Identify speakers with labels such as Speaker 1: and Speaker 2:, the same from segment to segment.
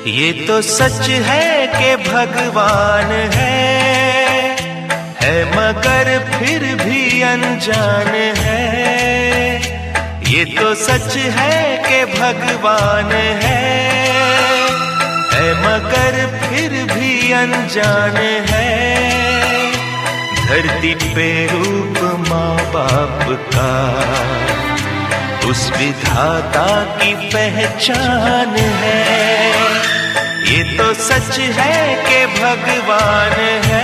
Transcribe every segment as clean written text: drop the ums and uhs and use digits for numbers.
Speaker 1: ये तो सच है कि भगवान है मगर फिर भी अनजान है। ये तो सच है कि भगवान है मगर फिर भी अनजान है। धरती पे रूप माँ बाप का उस विधाता की पहचान है। ये तो सच है कि भगवान है।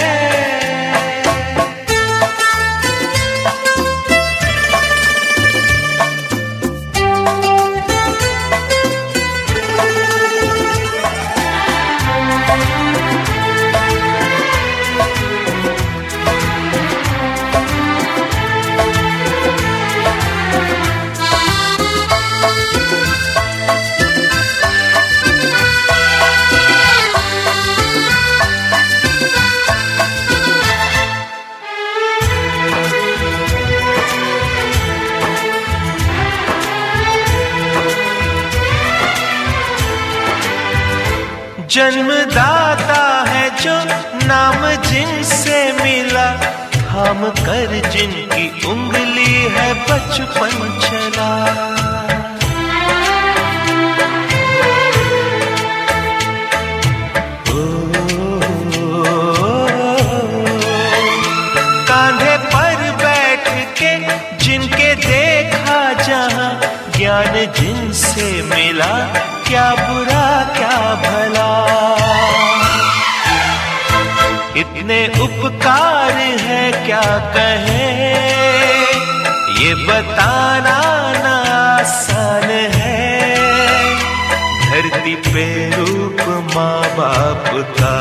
Speaker 1: जन्मदाता है जो नाम जिनसे मिला, थाम कर जिनकी उंगली है बचपन चला। कांधे पर बैठ के जिनके देखा जहां, ज्ञान जिनसे मिला, क्या बुरा क्या भला। इतने उपकार है क्या कहें, ये बताना ना आसान है। धरती पे रूप माँ बाप का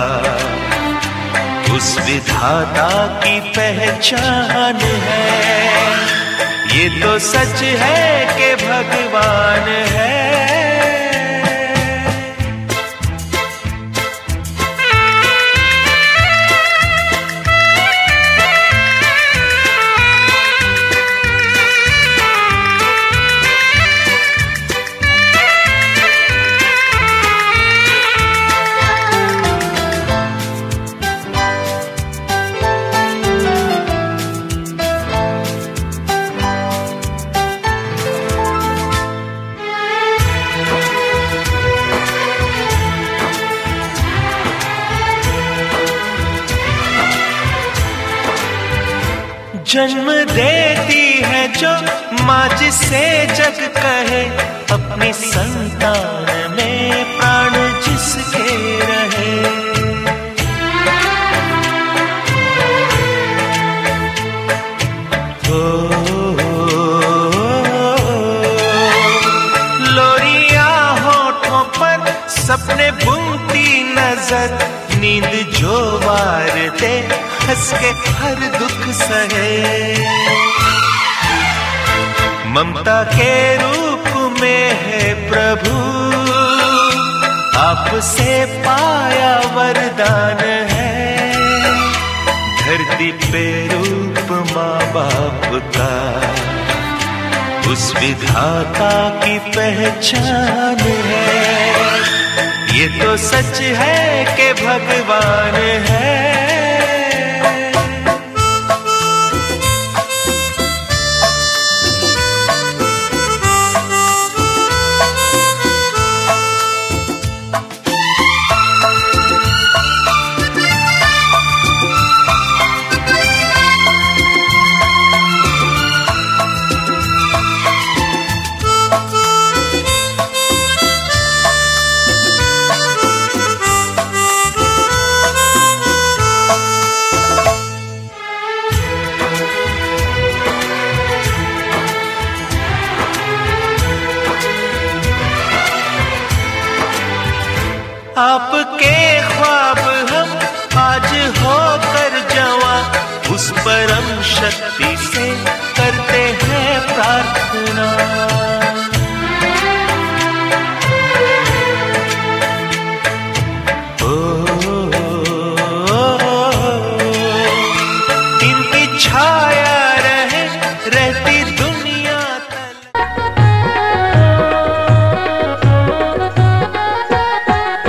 Speaker 1: उस विधाता की पहचान है। ये तो सच है कि भगवान है। जन्म देती है जो माँ जिसे जग कहे, अपनी संतान में प्राण जिसके रहे। लोरियां होठों पर सपने बुनती नजर, नींद जो वार दे हंस के हर दुख सहे। ममता के रूप में है प्रभु, आपसे पाया वरदान है। धरती पे रूप माँ बाप का उस विधाता की पहचान है। ये तो सच है कि भगवान है। आपके ख्वाब हम आज होकर जवां, उस परम शक्ति से करते हैं प्रार्थना। इनकी छाया रहे रहती दुनिया तक।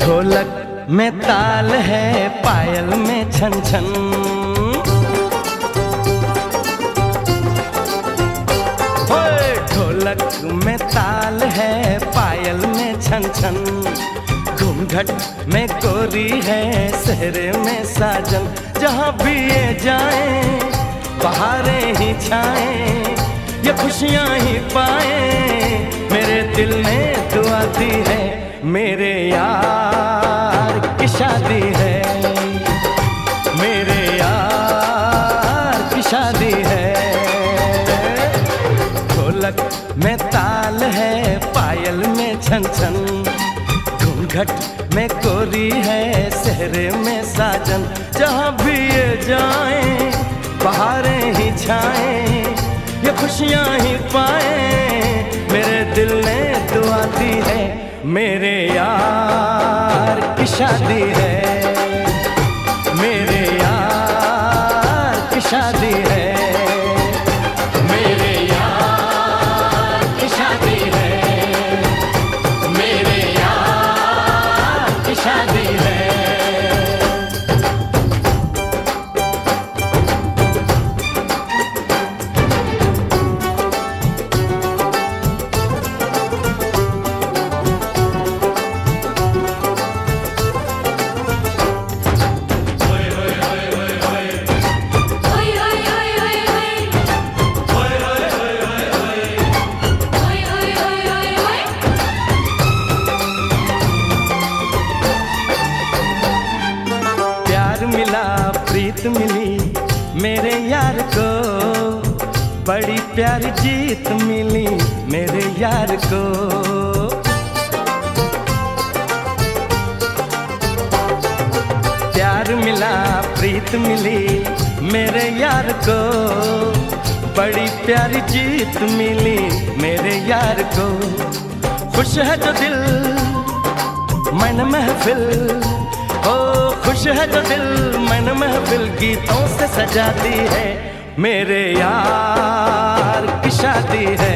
Speaker 2: ढोलक में ताल है, पायल में छन छन। ढोलक में ताल है, पायल में छन छन। घूंघट में गोरी है, सेहरे में साजन। जहाँ भी ये जाएं, बहारें ही छाएं, ये खुशियाँ ही पाएं। मेरे दिल ने दुआ दी है, मेरे यार की शादी है, मेरे यार की शादी है। ढोलक में ताल है, पायल में छन छन। घूंघट में गोरी है, सेहरे में साजन। जहाँ भी ये जाएं, बहारें ही छाएं, ये खुशियाँ ही पाएं। मेरे दिल ने दुआ दी है, मेरे यार की शादी है, मेरे यार की शादी है, मेरे यार की शादी है, मेरे यार की शादी है। प्रीत मिली मेरे यार को, बड़ी प्यारी जीत मिली मेरे यार को। प्यार मिला प्रीत मिली मेरे यार को, बड़ी प्यारी जीत मिली मेरे यार को। खुश है जो दिल मन महफिल, ओ खुश है जो दिल मन महफिल, गीतों से सजाती है, मेरे यार की शादी है।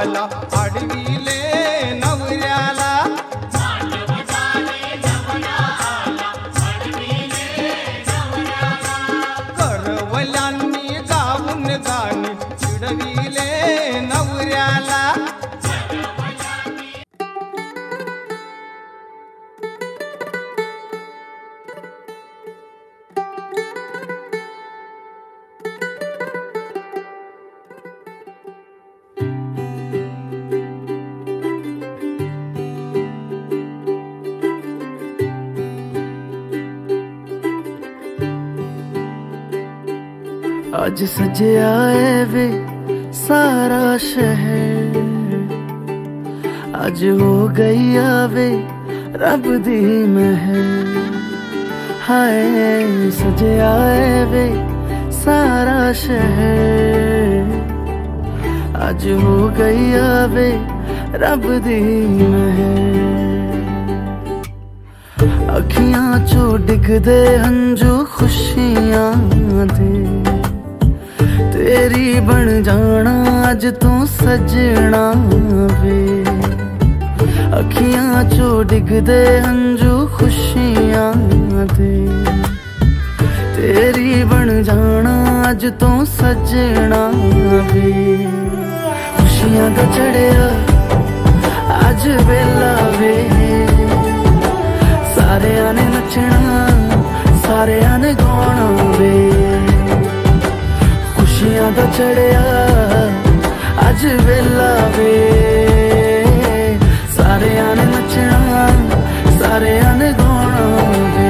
Speaker 3: आला आडवीले नवऱ्याला करवल्यांनी गाऊन गाणी चिडविले नवऱ्याला
Speaker 2: आज सजया है वे सारा शहर, आज हो गई आवे रब दी महर। हाय सजया है वे सारा शहर, आज हो गई आवे रब दी महर। अखियां चो डिगदे हंजू खुशियां दे, तेरी बन जाना अज तू सजना वे। अखियां चो डिगदे हंजू खुशियां दे, तेरी बन जाना अज तू सजना वे। खुशियां दा चढ़िया अज वेला वे, सारेयां ने नचना सारेयां ने गाना वे। खुशियां दा चढ़िया अज वेला वे, सारेयां ने नचना सारेयां ने गाना वे।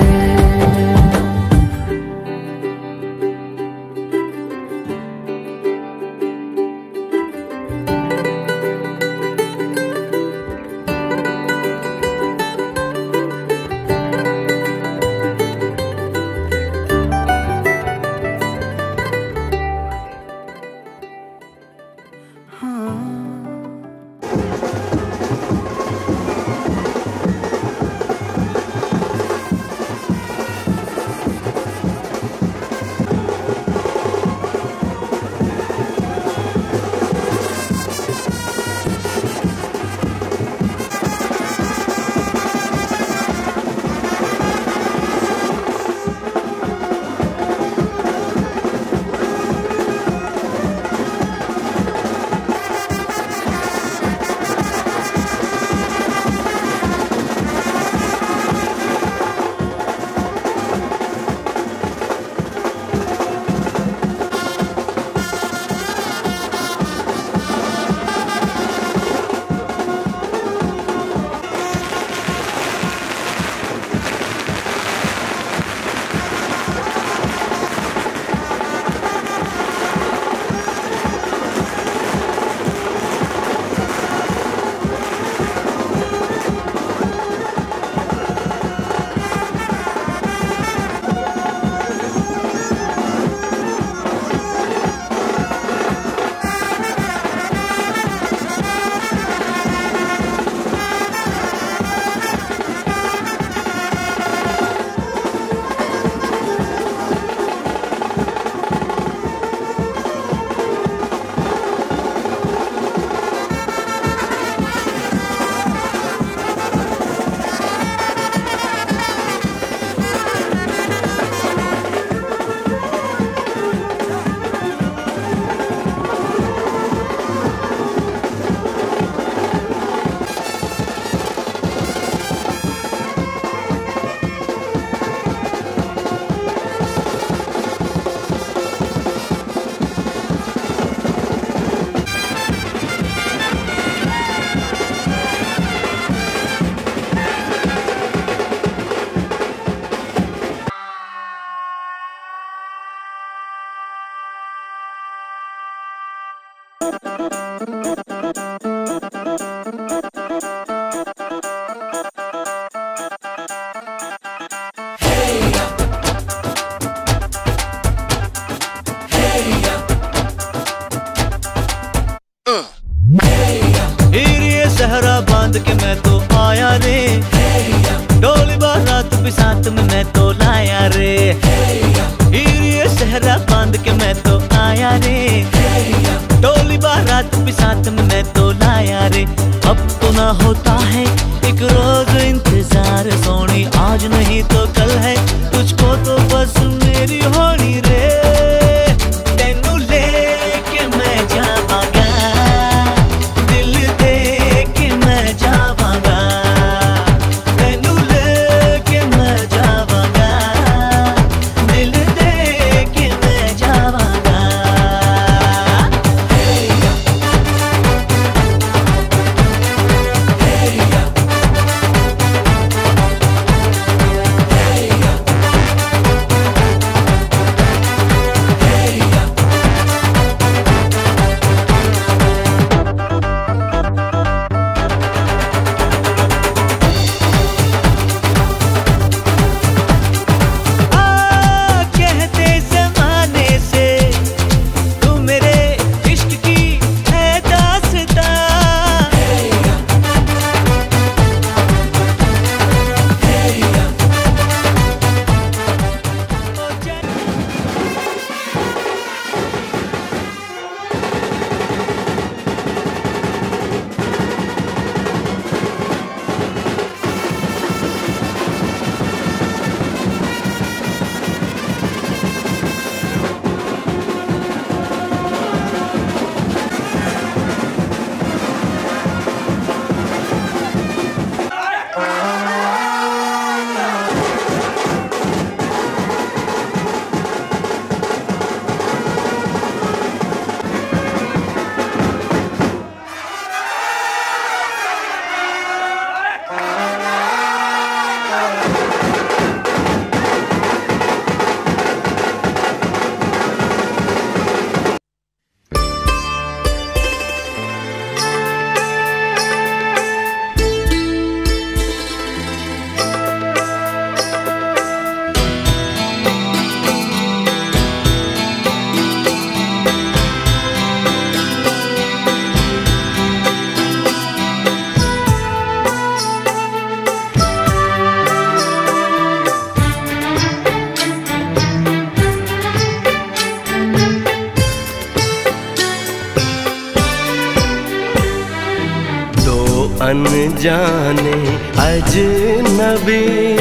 Speaker 1: सहरा बांध के मैं तो आया रे, डोली बारात भी साथ में मैं तो लाया रे। ये सहरा बांध के मैं तो आया रे, डोली बारात भी साथ में मैं तो लाया। होता है एक रोज इंतजार सोनी, आज नहीं तो कल है, तुझको तो बस मेरी होनी रे। तेनू लेके मैं जावांगा, दिल दे के मैं जावांगा, तेनू लेके मैं जावांगा, दिल दे के मैं जावांगा।
Speaker 2: अनजाने अजनबी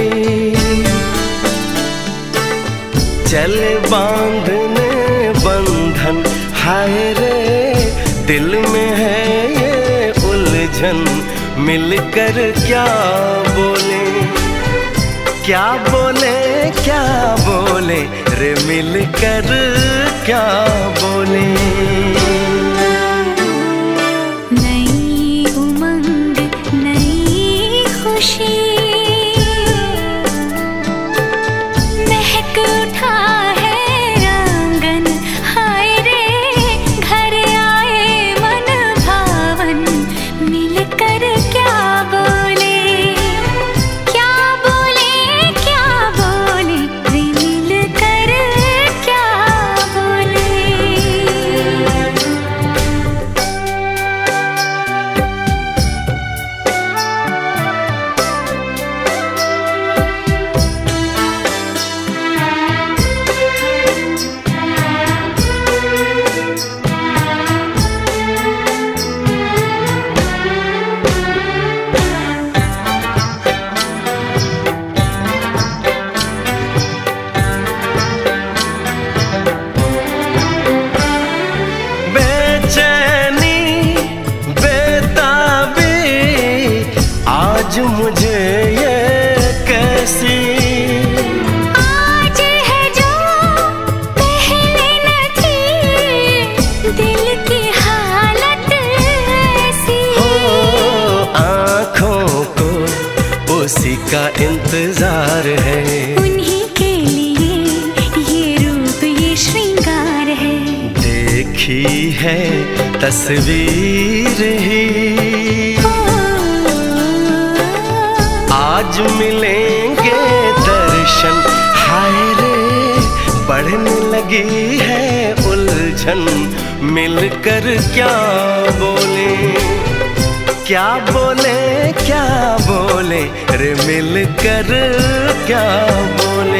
Speaker 2: चले बांधने बंधन, हाय रे दिल में है ये उलझन, मिलकर क्या बोले, क्या बोले, क्या बोले रे, मिलकर क्या बोले।
Speaker 4: महक उठा है आंगन, हाय रे घर आए मन भावन, मिलकर क्या बोले, क्या बोले, क्या बोले रे, मिलकर क्या बोले।
Speaker 2: आज मुझे ये कैसी
Speaker 4: आज है जो पहले न थी, दिल की हालत ऐसी
Speaker 2: हो, आँखों को उसी का इंतजार है,
Speaker 4: उन्हीं के लिए ये रूप ये श्रृंगार है,
Speaker 2: देखी है तस्वीर ही आज मिलेंगे दर्शन, हाय रे बढ़ने लगी है उलझन, मिलकर क्या बोले, क्या बोले, क्या बोले रे, मिलकर क्या बोले।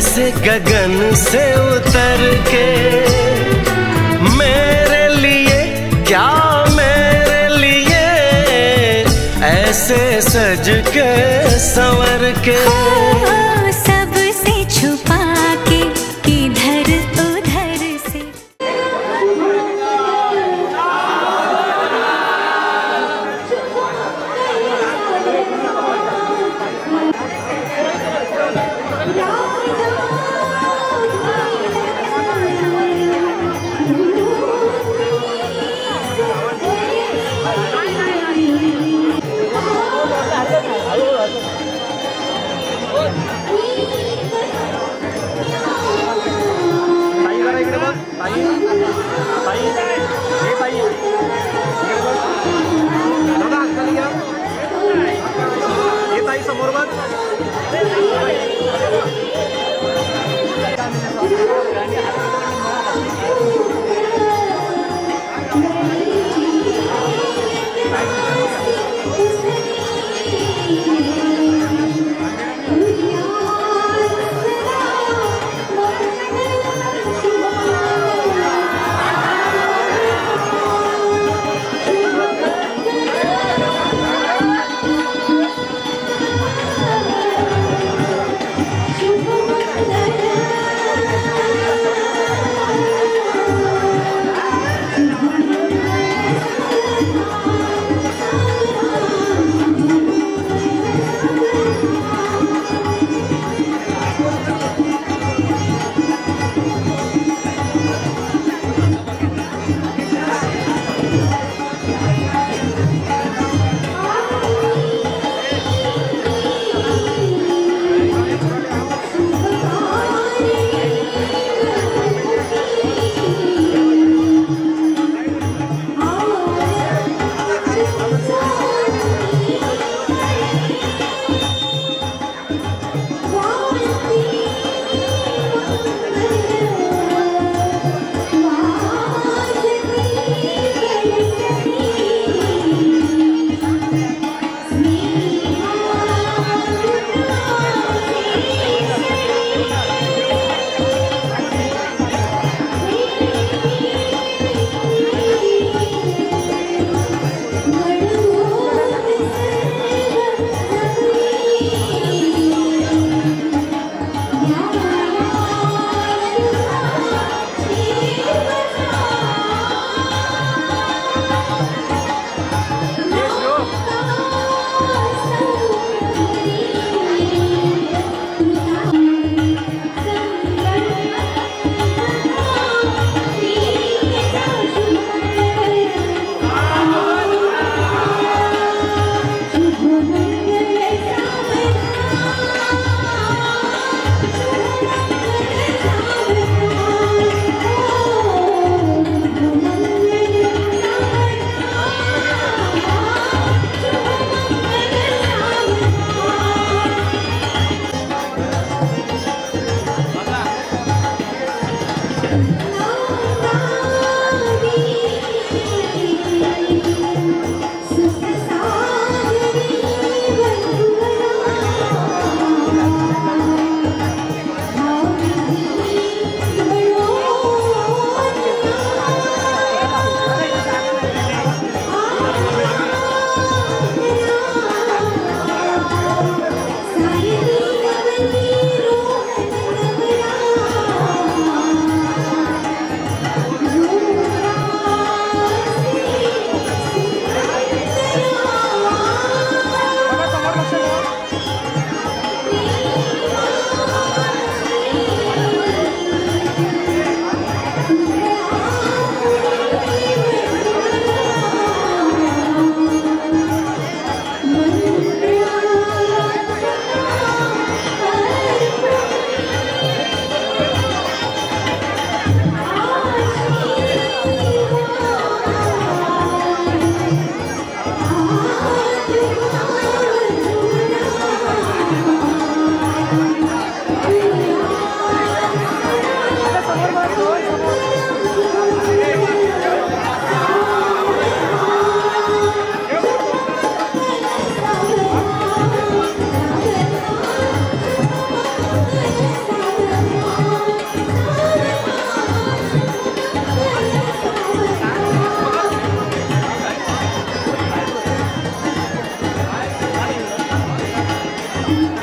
Speaker 2: जैसे गगन से उतर के, मेरे लिए क्या मेरे लिए ऐसे सज के संवर के।
Speaker 4: सबसे छुपा के किधर उधर से।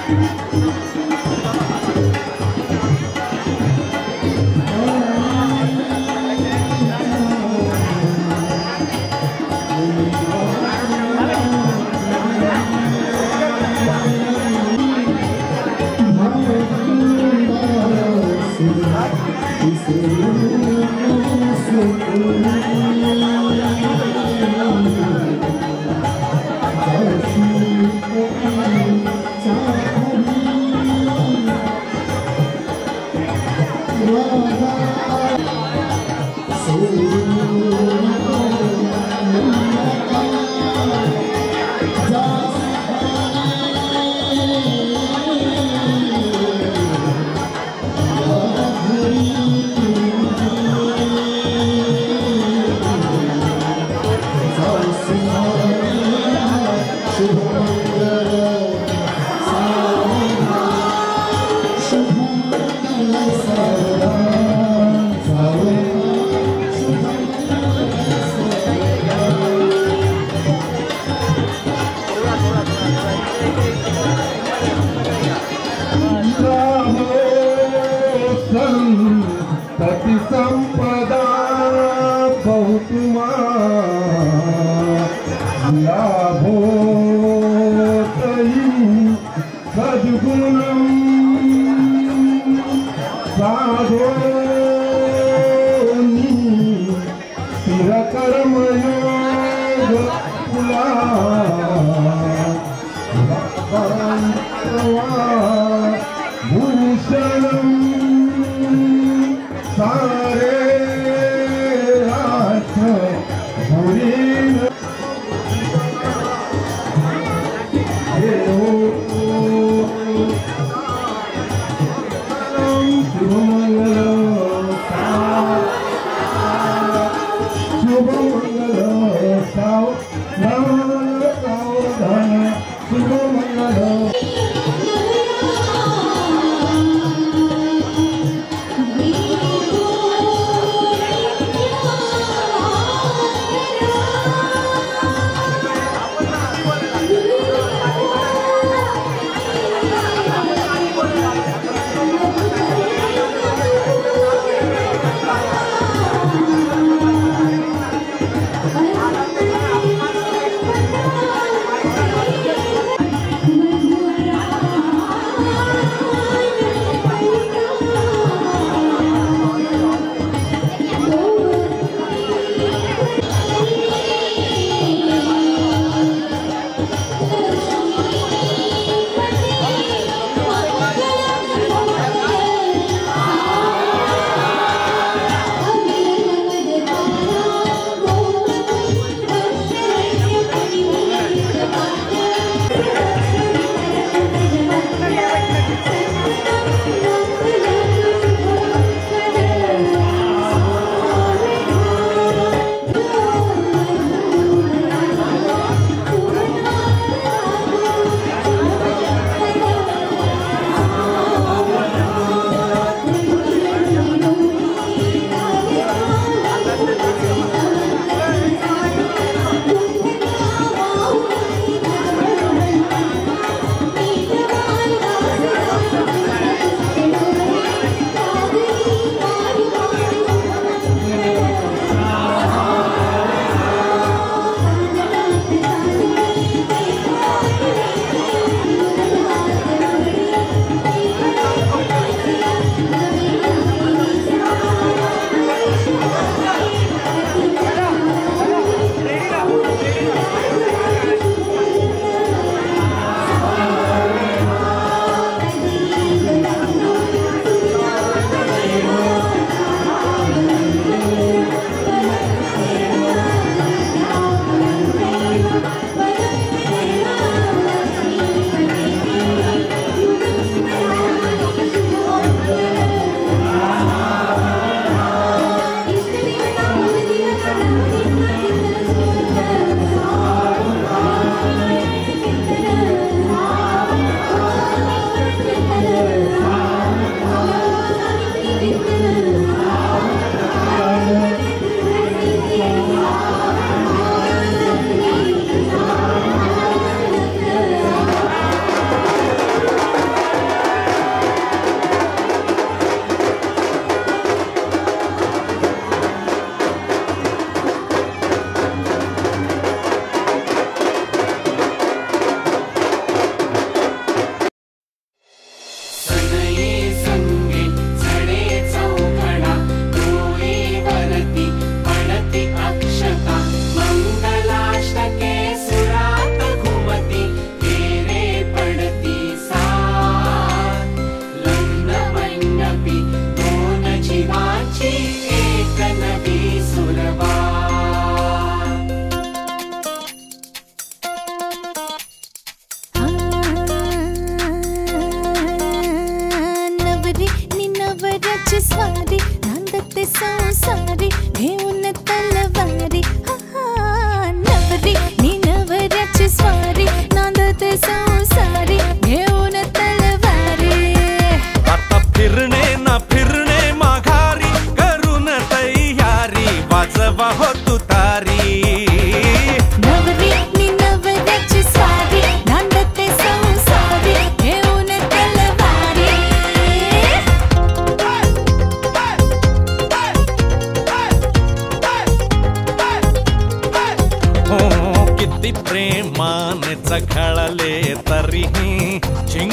Speaker 5: पति संपदा बहुतुमा लाभो तयि सद्गुणं साधोनि स्थिरकर्मयोग कुला भूषणम् सारे राष्ट्र बुरी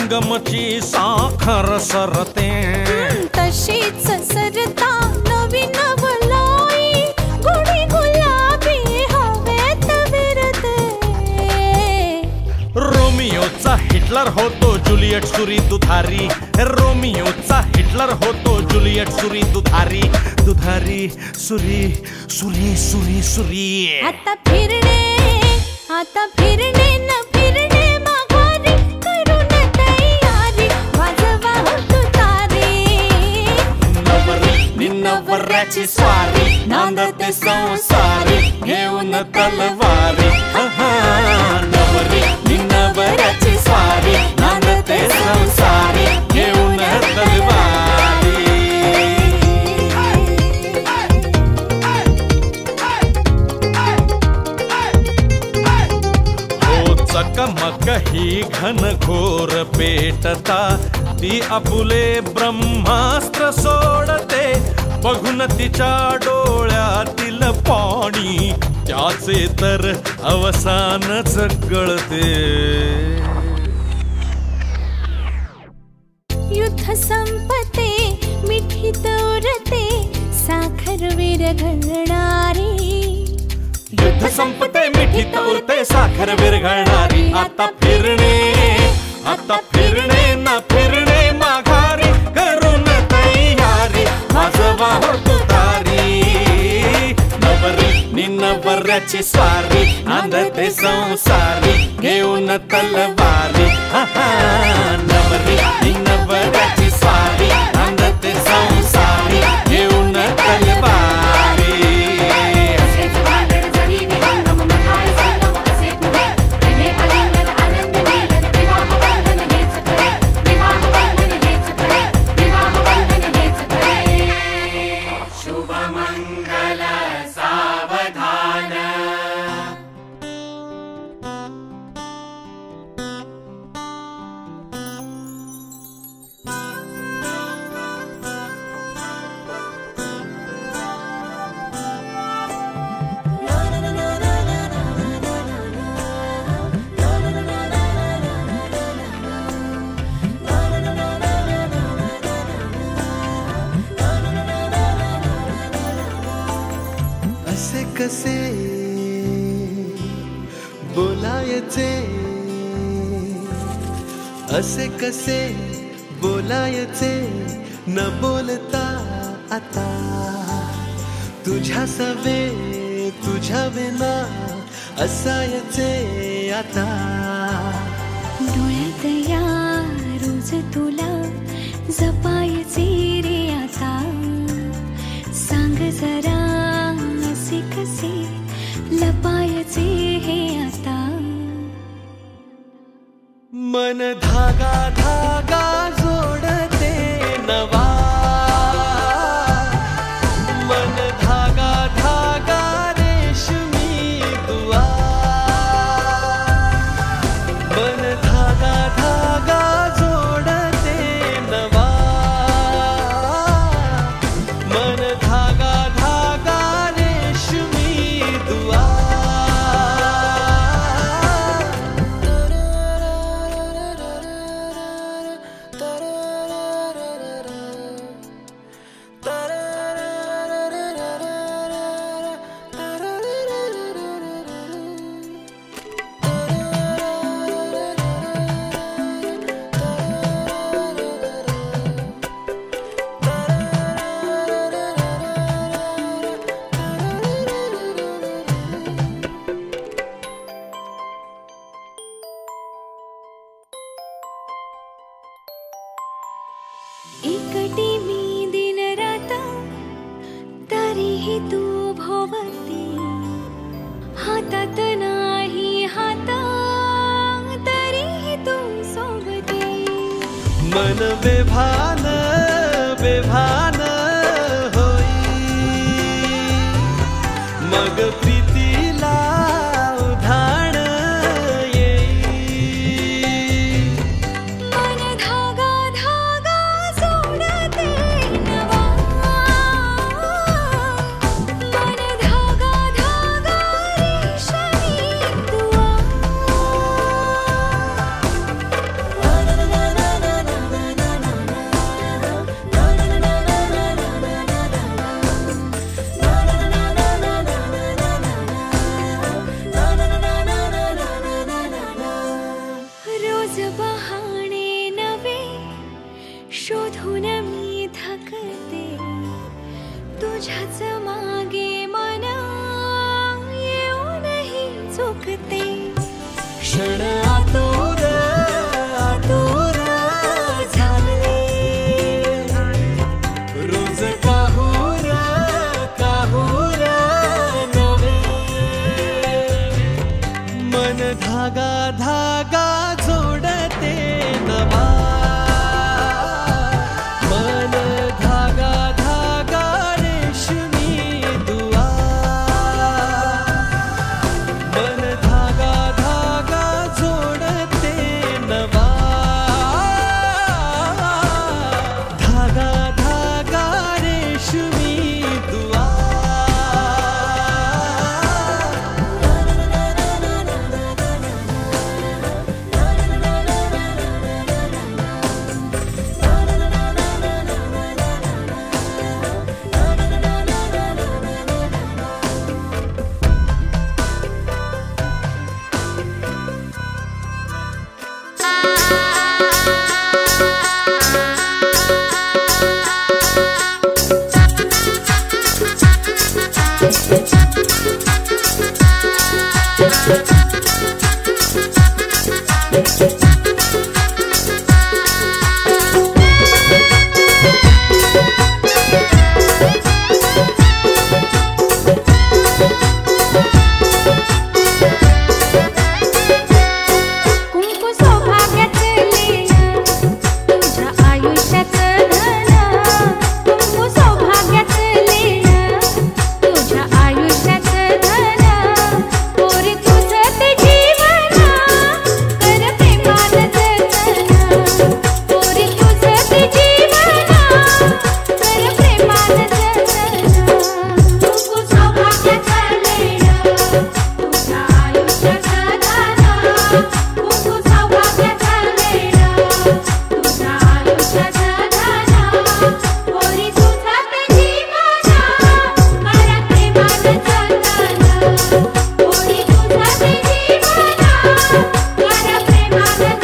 Speaker 2: संगमची साखर सरते
Speaker 4: तशीच सरता नवी नवलाई गुढी गुलाबी हवेत विरते
Speaker 2: रोमियोचा हिटलर होतो जुलियट सुरी दुधारी रोमियोचा हिटलर होतो जुलियट सुरी दुधारी दुधारी सुरी सुरी सुरी सुरी
Speaker 4: आता फिरणे न फिरणे माघारी करून तयारी वाजवा तुतारी
Speaker 2: नवरी नवऱ्याची स्वारी नांदते संसारी घेऊन तलवारी नवरी नवऱ्याची स्वारी नांदते संसारी घेऊन तलवारी चकमक ही घनघोर पेटता ती आपुले ब्रह्मास्त्र सोडते बघून तिच्या डोळ्यातील पाणी त्याचे तर अवसानच गळते
Speaker 4: युद्ध संपते मिठीत उरते साखर विरघळणारी
Speaker 2: युद्ध संपते मिठीत उरते साखर विरघळणारी आता फिरणे ना फिरणे माघारी करून तयारी वाजवा तुतारी नवरी नवऱ्याची स्वारी नांदते संसारी घेऊन तलवारी नवरी नवऱ्याची स्वारी नांदते संसारी घेऊन तलवारी
Speaker 1: कसे बोलायचे असे कसे बोलायचे न बोलता आता तुझ्या सवे तुझ्या विना असायचे आता
Speaker 4: डोळ्यात या रोज तुला जपायचे रे आता सांग जरा असे कसे लपायचे हे आता
Speaker 1: मन धागा धागा जोडते नवा मन धागा धागा रेशमी दुआ मन धागा धागा जोडते नवा मन धागा धागा रेशमी दुआ
Speaker 4: एकटी मी दिन रात तरीही तू भोवती हातात नाही हात तरीही तू सोबती
Speaker 1: मन बेभान बेभान होई मग प्रीतीला उधाण येई
Speaker 4: मन धागा धागा जोडते नवा मन धागा धागा रेशमी दुआ
Speaker 1: क्षण आतुर आतुर झाले रोज काहूर काहूर नवे मन धागा धागा जोडते नवा मन धागा धागा रेशमी दुआ मन धागा धागा जोडते नवा धागा धागा रेशमी दुआ
Speaker 4: कुंकू सौभाग्याचं लेणं तुझ्या आयुष्याचं धन कुंकू सौभाग्याचं लेणं तुझ्या आयुष्याचं धन पोरी तुझं ते जीवन कर प्रेमानं जतन पोरी तुझं ते जीवन कर प्रेमानं जतन कुंकू सौभाग्याचं लेणं तुझ्या आयुष्याचं धन कुंकू सौभाग्याचं लेणं तुझ्या आयुष्याचं धन पोरी तुझं ते जीवन कर प्रेमानं जतन पोरी तुझं ते जीवन कर प्रेमानं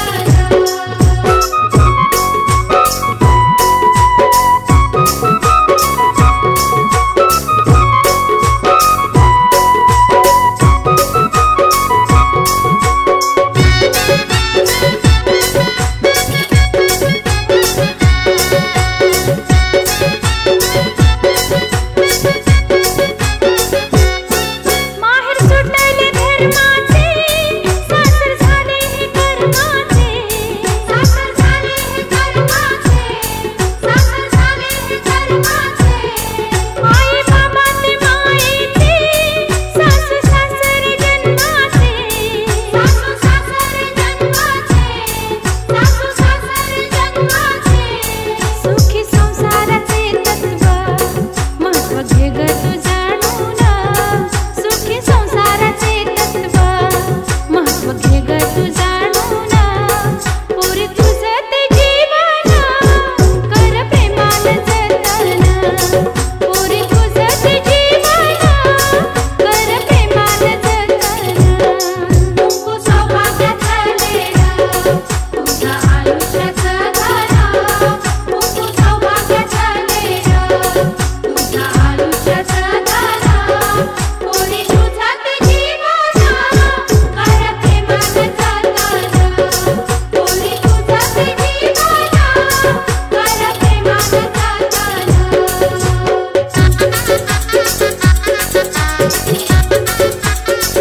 Speaker 4: माहेर सुटले धर्माचे सासर झाले हे कर्माचे सासर झाले हे कर्माचे सासर झाले हे कर्माचे आई बाबा ते मायेचे सासू सासरे जन्माचे सासू सासरे जन्माचे सासू सासरे जन्माचे सुखी संसाराचे तत्व महत्व घे ग तू जाणून सुखी संसाराचे तत्व महत्व घे ग तू जाणून पोरी तुझं ते जीवन कर प्रेमानं जतन पोरी तुझं ते जीवन कर प्रेमानं जतन कुंकू सौभाग्याचं लेणं तुझ्या आयुष्याचं धन कुंकू सौभाग्याचं लेणं तुझ्या आयुष्याचं धन पोरी तुझं ते जीवन कर प्रेमानं जतन पोरी तुझं ते जीवन कर प्रेमानं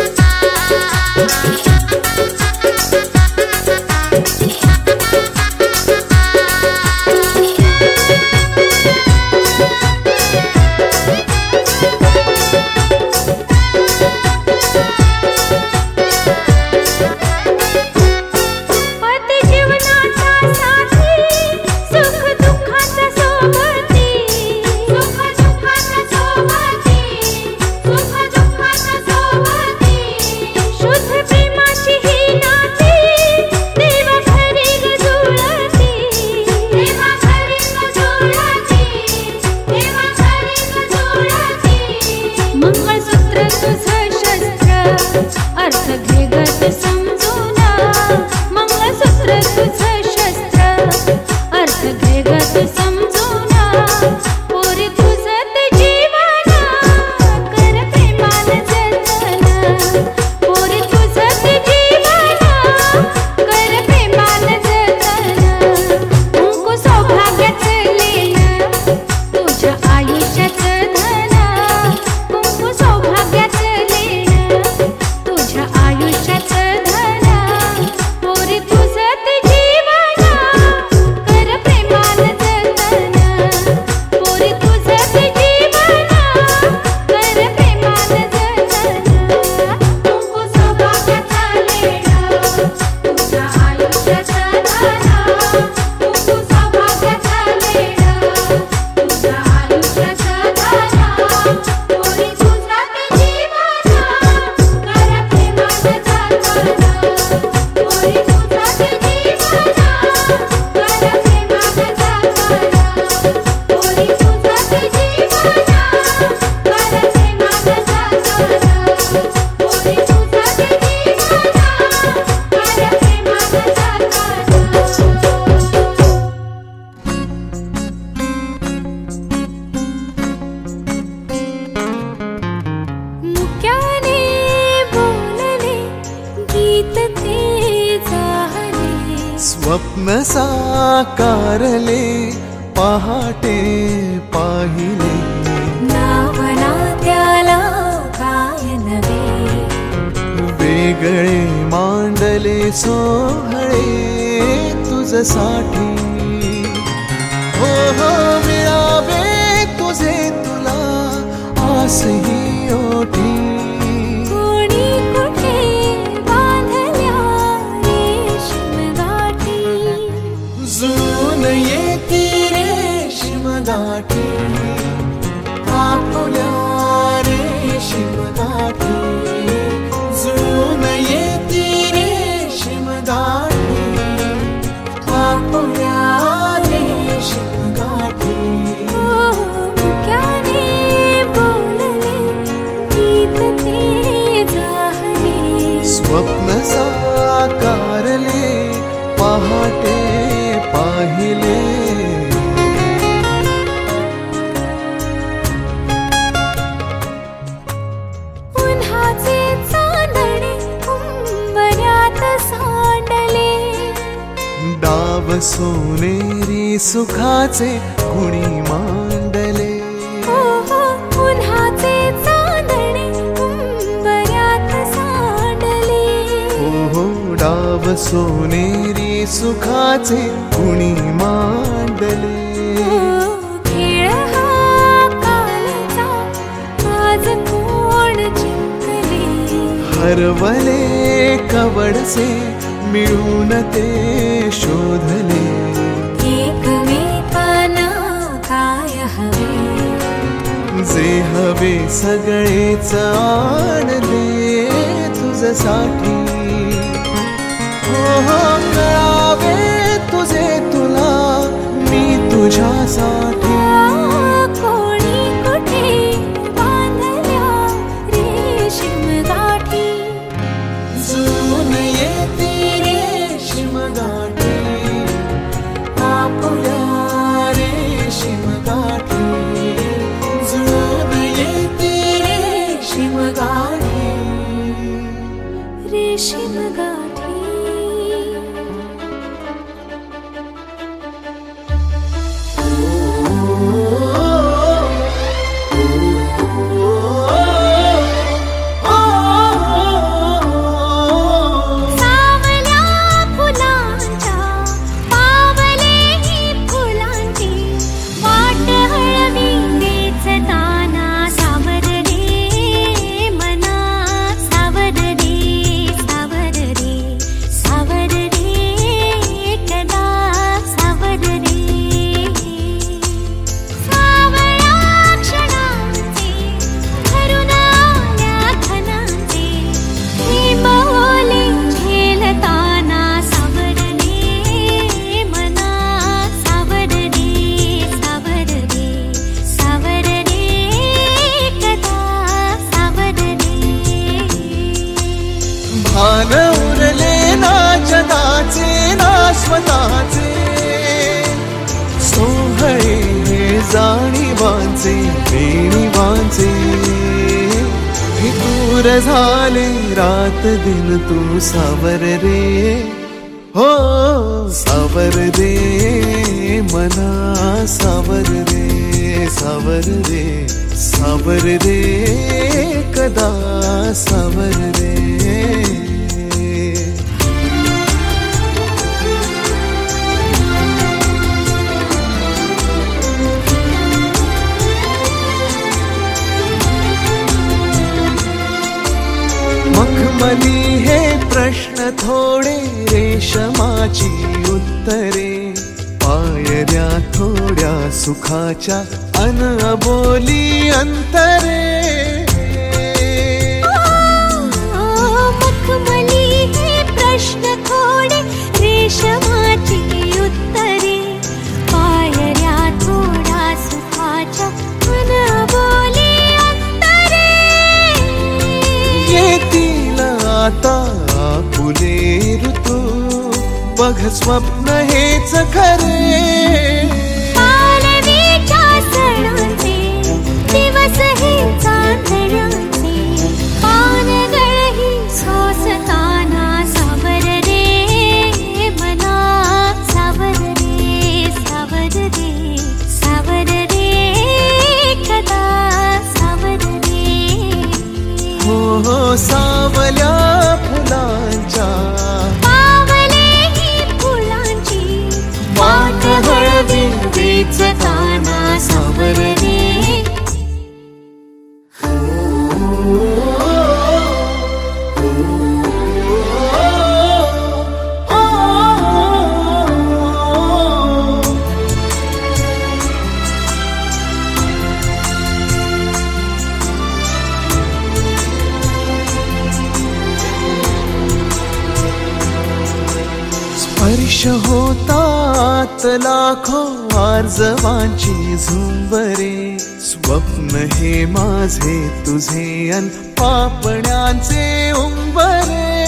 Speaker 4: जतन
Speaker 1: स्वप्न साकारले पहाटे पाहिले
Speaker 4: नावना त्याला काय नवे
Speaker 1: वेगळे मांडले सोहळे तुझसाठी हो हो मिळावे तुझे तुला आस ही ओठी
Speaker 4: कोणी कुठे बांधल्या रेशीम गाठी
Speaker 1: जुळून येती रेशीम गाठी आपुल्या रेशीम गाठी जुळून येती रेशीम गाठी आपुल्या रेशीम गाठी
Speaker 4: मुक्याने बोलले गीत ते जाहले
Speaker 1: स्वप्न साकारले पहाटे पाहिले
Speaker 4: उन्हाचे चांदणे उंबऱ्यात सांडले
Speaker 1: डाव सोनेरी सुखाचे कुणी मांडले
Speaker 4: हो हो उन्हाचे चांदणे उंबऱ्यात सांडले
Speaker 1: हो हो डाव सोनेरी सुखाचे कुणी मांडले
Speaker 4: खेळ हा कालचा आज कोण जिंकले
Speaker 1: हरवले कवडसे मिळून ते शोधले
Speaker 4: एकमेकांना काय हवे
Speaker 1: जे हवे सगळेच आणले तुझसाठी हो हो कळावे तुझे तुला मी तुझ्यासाठी
Speaker 4: कोणी कुठे बांधल्या रेशीम गाठी
Speaker 1: जुळून येती रेशीम गाठी आपुल्या रेशीम गाठी जुळून येती रेशीम गाठी
Speaker 4: रेशीम गाठी सावल्या फुलांच्या पावलेही फुलांची वाट हळवी वेचताना सावर रे मना सावर रे सावर रे सावर रे कदा सावर रे सावळ्या क्षणांचे भरून आल्या खणांचे हे बोले झेलताना सावर रे मना सावर रे सावर रे सावर रे कदा सावर रे
Speaker 1: भान उरले ना जगाचे ना स्वतःचे सोहळे जाणीवांचे बेणीवांचे हे दूर झाले रात दिन तू सावर रे हो सावर रे मना सावर रे सावर रे सावर रे कदा सावर रे मखमली हे प्रश्न थोडे रेशमाची उत्तरे पायऱ्या थोड्या सुखाच्या अन अबोली अंतरे
Speaker 4: मखमली हे प्रश्न थोडे रेशमाची उत्तरे पायऱ्या थोडा सुखाच्या मन बोले अंतरे
Speaker 1: येतील आता फुले ऋतू बघ स्वप्न हेच खरे
Speaker 4: पालवीच्या सणाचे दिवस हे चांदण्याचे पानगळही सोसताना सावर रे मना वेचताना सावर रे.
Speaker 1: स्पर्श होतात लाखो आर्जवांची झुंबरे. स्वप्न हे माझे तुझे अन पापण्यांचे उंबरे.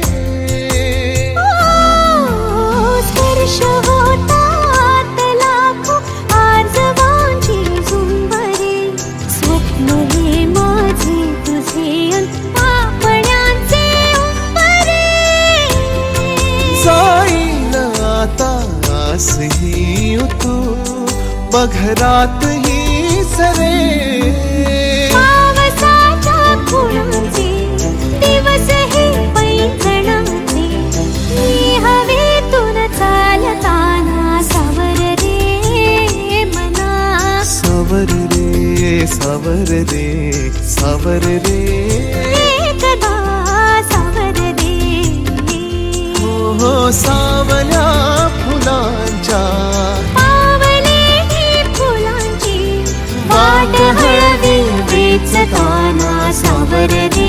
Speaker 4: स्पर्श होतात लाखो आर्जवांची झुंबरे. स्वप्न हे माझे तुझे अन पापण्यांचे उंबरे.
Speaker 1: जाईल आता आसही तू बघरात ही सरे.
Speaker 4: पावसाच्या खुणांचे दिवस हे पैंजणाचे. मी हवेतून चालताना सावर रे मना.
Speaker 1: सावर रे सावर रे सावर रे.
Speaker 4: एकदा सावर रे.
Speaker 1: हो सावल्या फुलांच्या
Speaker 4: पावले फुलांची वाट हळवी वेचताना सावर रे.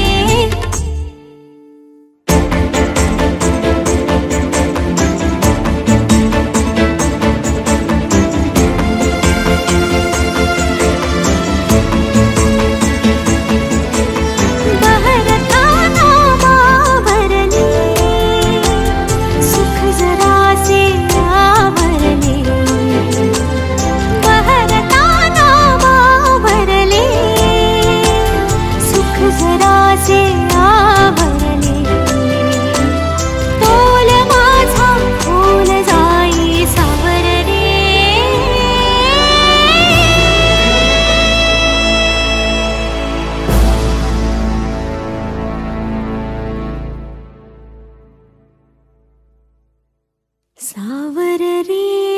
Speaker 4: बहरताना बावरले सुख जरासे आवरले. बहरताना बावरले सुख जरासे आवरले. तोल माझा खोल जाई सावर रे. सावर रे.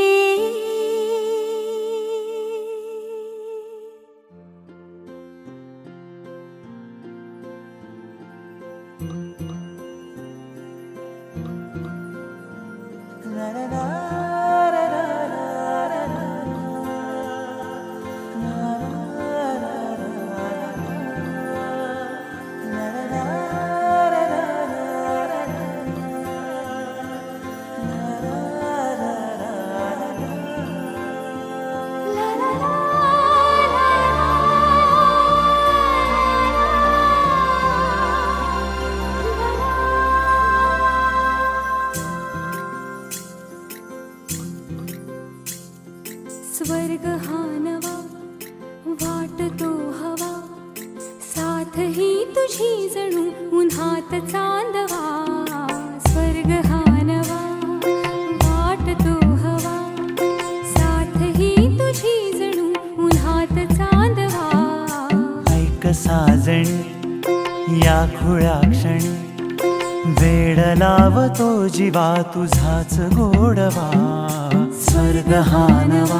Speaker 4: स्वर्ग हा नवा वाटतो हवा. साथ ही तुझी जणू उन्हात चांदवा. स्वर्ग हा नवा वाटतो हवा. साथ ही तुझी जणू उन्हात चांदवा.
Speaker 1: ऐक साजणी या खुळ्या क्षणी वेड लावतो जीवा तुझाच गोडवा. स्वर्ग हा नवा.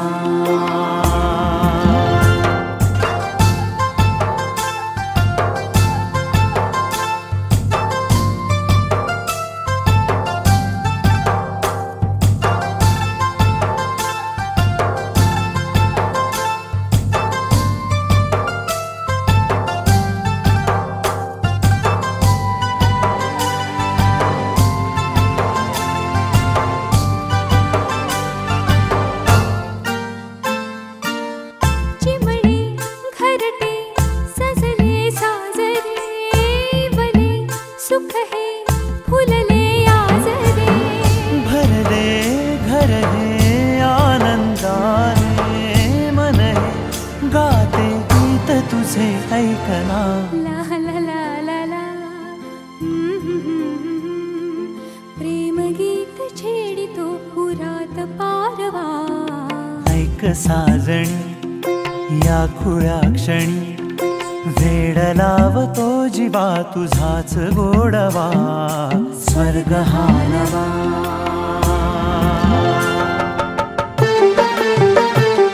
Speaker 4: सुख है फुलले आज रे.
Speaker 1: भरले घर हे आनंदाने. मन हे गाते गीत तुझे ऐकना.
Speaker 4: ला ला ला ला ला. प्रेम गीत छेडितो पुरात पारवा.
Speaker 1: ऐक साजणी या खुळ्या क्षणी वेड लावतो जीवा तुझाच गोडवा. स्वर्ग हा नवा.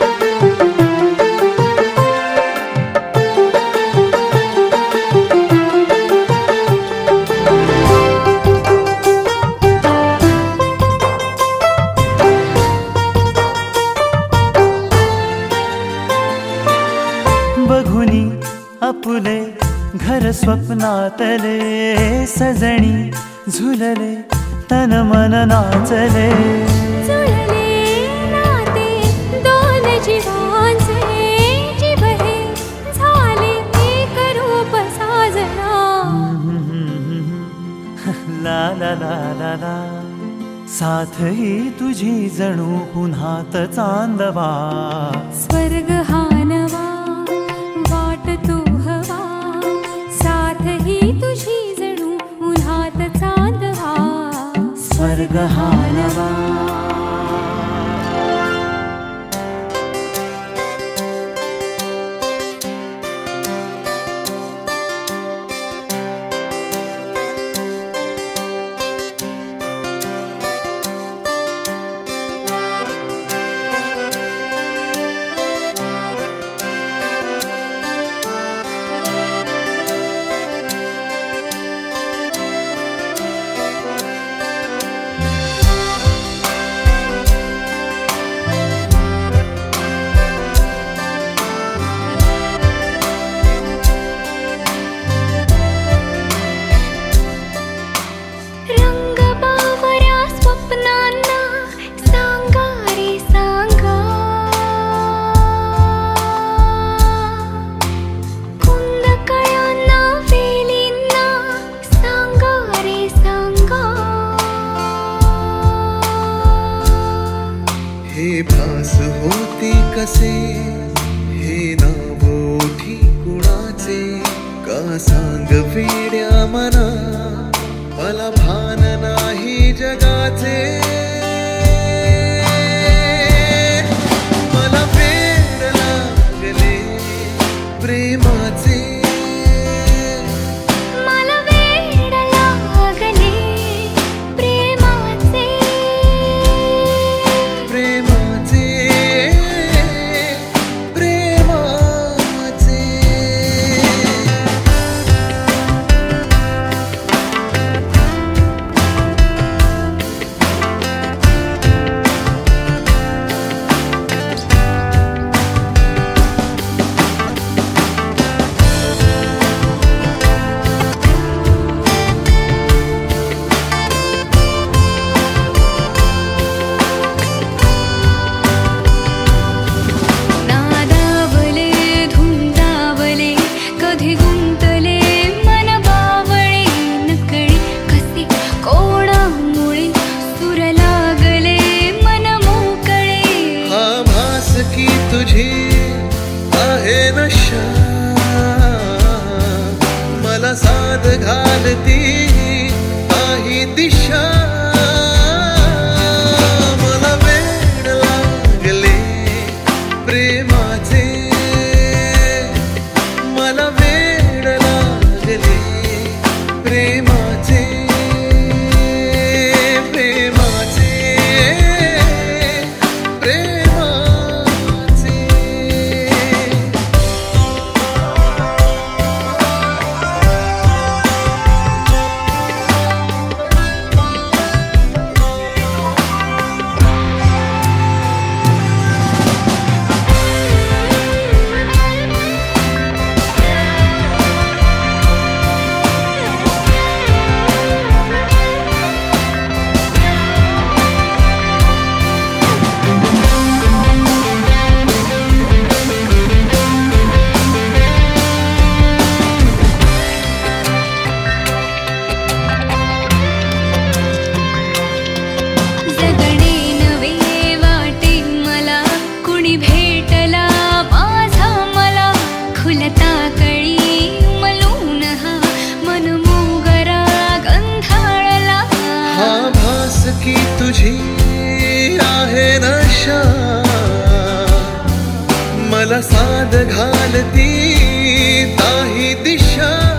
Speaker 1: स्वप्नातले सजणी झुलले तन मन नाचले
Speaker 4: जुळले नाते दोन जीवांचे जीव हे झाले एक रूप साजना
Speaker 1: ला ला ला ला ला साथ ही तुझी जणू पुन्हात चांदवा
Speaker 4: स्वर्ग हा नवा वाट तू हवा साथ ही तुझी जणू उन्हात चांदवा
Speaker 1: स्वर्ग हा नवा
Speaker 6: हे भास होती कसे हे नाव ओठी कुणाचे का सांग वेड्या मना मला भान नाही जगाचे मला वेड लागले प्रेमाचे मला साथ घालती काही दिशा मला वेड लागले प्रेमाचे मला वेड लागले प्रेमाचे प्रेमाचे की तुझी आहे नशा मला साथ घालती काही दिशा